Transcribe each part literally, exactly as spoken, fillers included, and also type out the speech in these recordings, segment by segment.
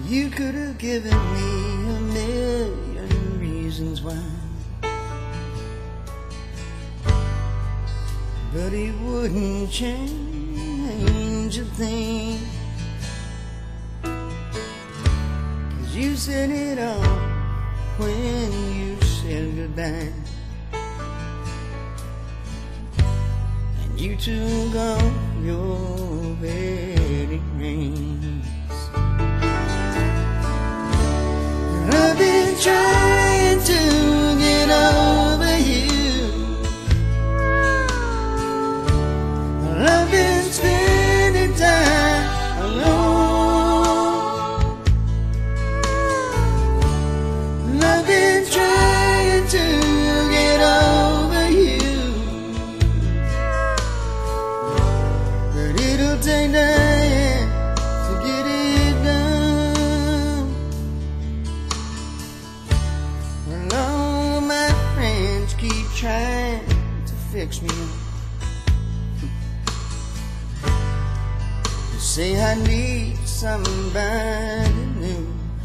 You could have given me a million reasons why, but it wouldn't change a thing. 'Cause you said it all when you said goodbye, and you took off your wedding rings. I've been trying to get over you. I've been spending time alone. I've been trying to get over you, but it'll take time to get it done. Well, all my friends keep trying to fix me up. They say I need somebody new.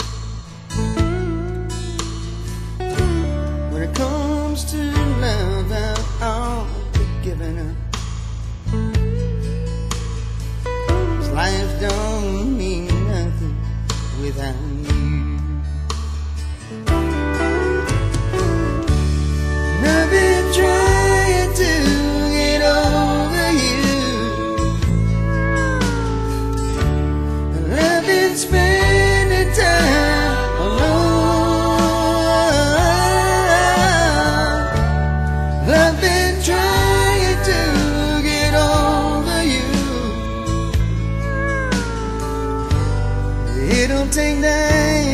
When it comes to love, I've already given up. 'Cause life don't mean nothing without you. And I've been trying to get over you, and I've been spending time alone. I've been trying to get over you. It'll take time